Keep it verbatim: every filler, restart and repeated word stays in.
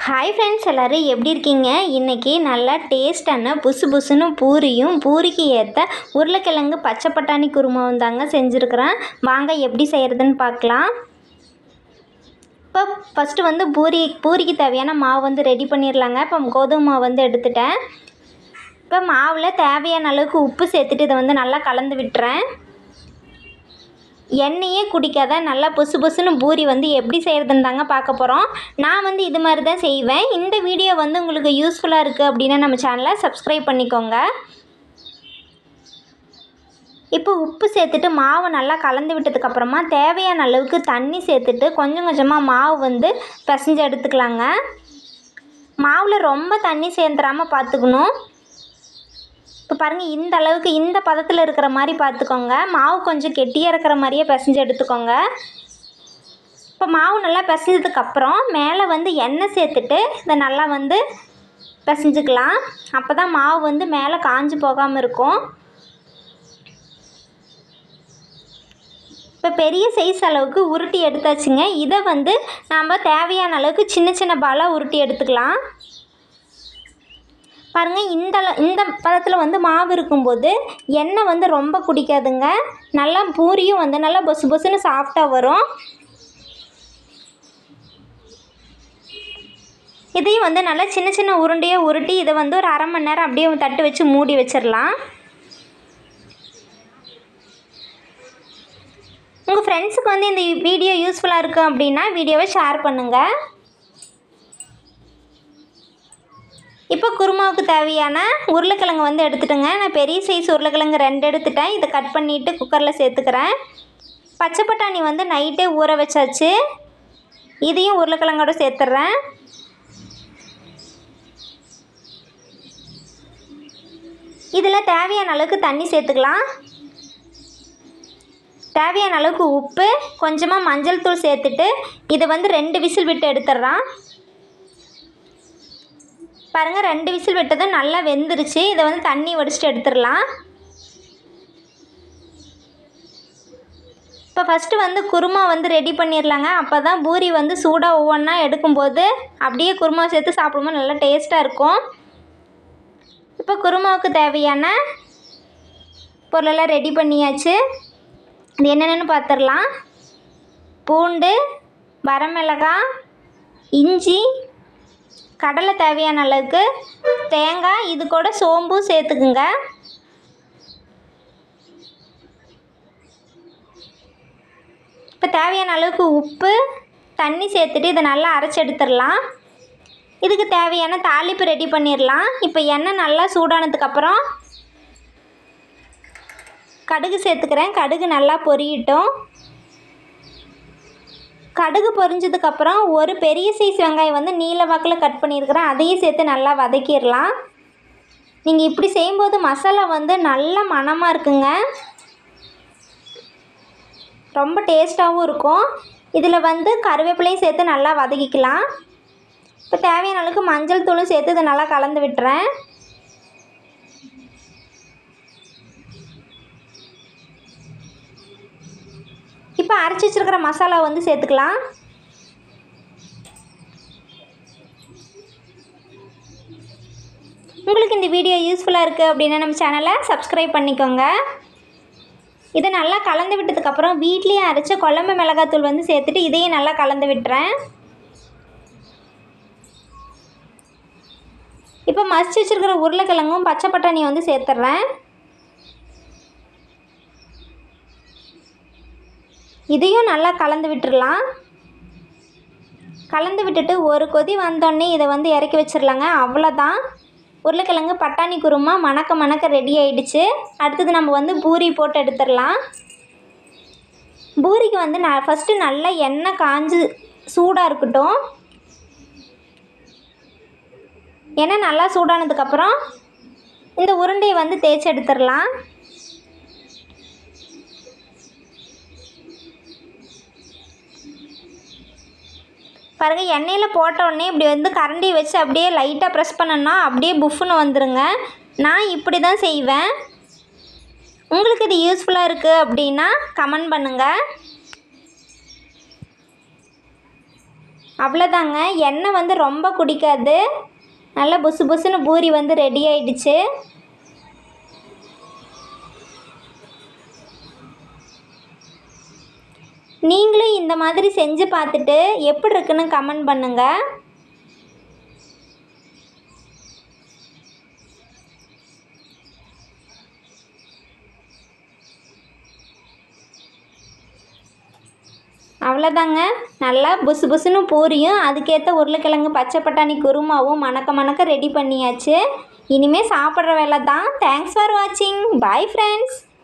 Hi friends, எல்லோரும் எப்படி இருக்கீங்க? இன்றைக்கி நல்லா டேஸ்டான புசு புசுன்னு பூரியும் பூரிக்கு ஏற்ற உருளைக்கிழங்கு பச்சை பட்டாணி குருமாவும் தாங்க செஞ்சுருக்கிறேன். வாங்க எப்படி செய்கிறதுன்னு பார்க்கலாம். இப்போ ஃபஸ்ட்டு வந்து பூரி பூரிக்கு தேவையான மாவு வந்து ரெடி பண்ணிடலாங்க. இப்போ கோதுமை மாவு வந்து எடுத்துட்டேன். இப்போ மாவில் தேவையான அளவுக்கு உப்பு சேர்த்துட்டு இதை வந்து நல்லா கலந்து விட்டுறேன். எண்ணெயே குடிக்காத நல்லா புசு புசுன்னு பூரி வந்து எப்படி செய்கிறதுன்னு தாங்க பார்க்க போகிறோம். நான் வந்து இது மாதிரி தான் செய்வேன். இந்த வீடியோ வந்து உங்களுக்கு யூஸ்ஃபுல்லாக இருக்குது அப்படின்னா நம்ம சேனலை சப்ஸ்கிரைப் பண்ணிக்கோங்க. இப்போ உப்பு சேர்த்துட்டு மாவு நல்லா கலந்து விட்டதுக்கப்புறமா தேவையான அளவுக்கு தண்ணி சேர்த்துட்டு கொஞ்சம் கொஞ்சமாக மாவு வந்து பிசைஞ்சு எடுத்துக்கலாங்க. மாவில் ரொம்ப தண்ணி சேர்ந்துடாமல் பார்த்துக்கணும். இப்போ பாருங்கள், இந்த அளவுக்கு இந்த பதத்தில் இருக்கிற மாதிரி பார்த்துக்கோங்க. மாவு கொஞ்சம் கெட்டியாக இருக்கிற மாதிரியே பிசைஞ்சு எடுத்துக்கோங்க. இப்போ மாவு நல்லா பிசைஞ்சதுக்கப்புறம் மேலே வந்து எண்ணெய் சேர்த்துட்டு இதை நல்லா வந்து பிசைஞ்சுக்கலாம். அப்போ தான் மாவு வந்து மேலே காஞ்சு போகாமல் இருக்கும். இப்போ பெரிய சைஸ் அளவுக்கு உருட்டி எடுத்தாச்சுங்க. இதை வந்து நாம் தேவையான அளவுக்கு சின்ன சின்ன பாலாக உருட்டி எடுத்துக்கலாம். பாருங்கள், இந்த இந்த பதத்தில் வந்து மாவு இருக்கும்போது எண்ணெய் வந்து ரொம்ப குடிக்காதுங்க. நல்லா பூரியும் வந்து நல்லா பொசு பொசுன்னு சாஃப்டாக வரும். இதையும் வந்து நல்லா சின்ன சின்ன உருண்டையாக உருட்டி இதை வந்து ஒரு அரை மணி நேரம் அப்படியே தட்டு வச்சு மூடி வச்சிடலாம். உங்கள் ஃப்ரெண்ட்ஸுக்கு வந்து இந்த வீடியோ யூஸ்ஃபுல்லாக இருக்குது அப்படின்னா வீடியோவை ஷேர் பண்ணுங்கள். இப்போ குருமாவுக்கு தேவையான உருளைக்கிழங்கு வந்து எடுத்துட்டேங்க. நான் பெரிய சைஸ் உருளைக்கிழங்கு ரெண்டு எடுத்துட்டேன். இதை கட் பண்ணிவிட்டு குக்கரில் சேர்த்துக்கிறேன். பச்சை பட்டாணி வந்து நைட்டே ஊற வச்சாச்சு. இதையும் உருளைக்கிழங்கோட சேர்த்துட்றேன். இதில் தேவையான அளவுக்கு தண்ணி சேர்த்துக்கலாம். தேவையான அளவுக்கு உப்பு, கொஞ்சமாக மஞ்சள் தூள் சேர்த்துட்டு இதை வந்து ரெண்டு விசில் விட்டு எடுத்துடுறான். பாருங்கள், ரெண்டு விசில் விட்டதும் நல்லா வெந்துருச்சு. இதை வந்து தண்ணி வடிச்சிட்டு எடுத்துடலாம். இப்போ ஃபஸ்ட்டு வந்து குருமா வந்து ரெடி பண்ணிடலாங்க. அப்போ தான் பூரி வந்து சூடாக ஒவ்வொன்றா எடுக்கும்போது அப்படியே குருமா சேர்த்து சாப்பிடும்போது நல்லா டேஸ்ட்டாக இருக்கும். இப்போ குருமாவுக்கு தேவையான பொருளெல்லாம் ரெடி பண்ணியாச்சு. இது என்னென்னு பார்த்துடலாம். பூண்டு, வரமிளகாய், இஞ்சி, கடலை தேவையான அளவுக்கு, தேங்காய், இது கூட சோம்பும் சேர்த்துக்குங்க. இப்போ தேவையான அளவுக்கு உப்பு, தண்ணி சேர்த்துட்டு இதை நல்லா அரைச்சி எடுத்துடலாம். இதுக்கு தேவையான தாளிப்பு ரெடி பண்ணிடலாம். இப்போ எண்ணெய் நல்லா சூடானதுக்கப்புறம் கடுகு சேர்த்துக்கிறேன். கடுகு நல்லா பொரியட்டும். கடுகு பொரிஞ்சதுக்கப்புறம் ஒரு பெரிய சைஸ் வெங்காயம் வந்து நீல வாக்கில் கட் பண்ணியிருக்கிறேன். அதையும் சேர்த்து நல்லா வதக்கிடலாம். நீங்கள் இப்படி செய்யும்போது மசாலா வந்து நல்ல மணமாக இருக்குங்க. ரொம்ப டேஸ்ட்டாகவும் இருக்கும். இதில் வந்து கருவேப்பிலையும் சேர்த்து நல்லா வதக்கிக்கலாம். இப்போ தேவையான அளவுக்கு மஞ்சள் தூளும் சேர்த்து இதை நல்லா கலந்து விட்டுறேன். இப்போ அரைச்சி வச்சுருக்கிற மசாலா வந்து சேர்த்துக்கலாம். உங்களுக்கு இந்த வீடியோ யூஸ்ஃபுல்லாக இருக்குது அப்படின்னா நம்ம சேனலை சப்ஸ்கிரைப் பண்ணிக்கோங்க. இதை நல்லா கலந்து விட்டதுக்கப்புறம் வீட்லேயே அரைச்ச குழம்பு மிளகாத்தூள் வந்து சேர்த்துட்டு இதையும் நல்லா கலந்து விட்டுறேன். இப்போ மசிச்சு வச்சுருக்கிற உருளைக்கிழங்கும் பச்சை பட்டாணியும் வந்து சேர்த்துட்றேன். இதையும் நல்லா கலந்து விட்டுடலாம். கலந்து விட்டுட்டு ஒரு கொதி வந்தோடனே இதை வந்து இறக்கி வச்சிடலாங்க. அவ்வளோதான், உருளைக்கிழங்கு பட்டாணி குருமா மணக்க மணக்க ரெடி ஆகிடுச்சு. அடுத்தது நம்ம வந்து பூரி போட்டு எடுத்துடலாம். பூரிக்கு வந்து நான் ஃபஸ்ட்டு நல்லா எண்ணெய் காஞ்சு சூடாக இருக்கட்டும். எண்ணெய் நல்லா சூடானதுக்கப்புறம் இந்த உருண்டையை வந்து தேய்ச்சி எடுத்துடலாம். பாருங்கள், எண்ணெயில் போட்டோடனே இப்படி வந்து கரண்டி வச்சு அப்படியே லைட்டாக ப்ரெஸ் பண்ணோன்னா அப்படியே புஃப்னு வந்துடுங்க. நான் இப்படி தான் செய்வேன். உங்களுக்கு இது யூஸ்ஃபுல்லாக இருக்குது அப்படின்னா கமெண்ட் பண்ணுங்கள். அவ்வளோதாங்க, எண்ணெய் வந்து ரொம்ப குடிக்காது. நல்லா புசு புசுன்னு பூரி வந்து ரெடி ஆயிடுச்சு. நீங்களும் இந்த மாதிரி செஞ்சு பார்த்துட்டு எப்படி இருக்குன்னு கமெண்ட் பண்ணுங்கள். அவ்வளோதாங்க, நல்லா புசு புசுன்னு பூரியும் அதுக்கேற்ற உருளைக்கிழங்கு பச்சை பட்டாணி குருமாவும் மணக்க மணக்க ரெடி பண்ணியாச்சு. இனிமேல் சாப்பிட்ற வேலை தான். தேங்க்ஸ் ஃபார் வாட்சிங். Bye friends.